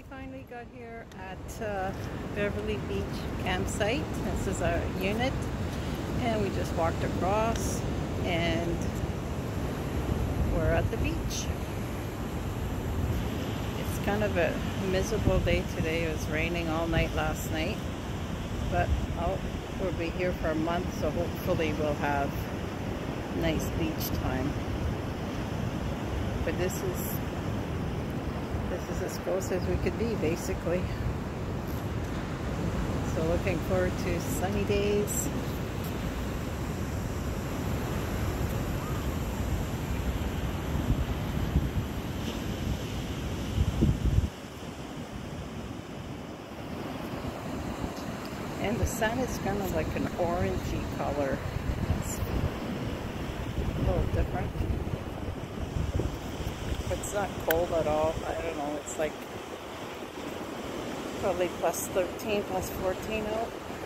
finally got here at Beverly Beach campsite. This is our unit, and we just walked across and we're at the beach. It's kind of a miserable day today. It was raining all night last night, but we'll be here for a month, so hopefully we'll have nice beach time. But this is as close as we could be, basically. So looking forward to sunny days. And the sun is kind of like an orangey color. It's a little different. It's not cold at all. I don't know, it's like probably plus 13, plus 14 out.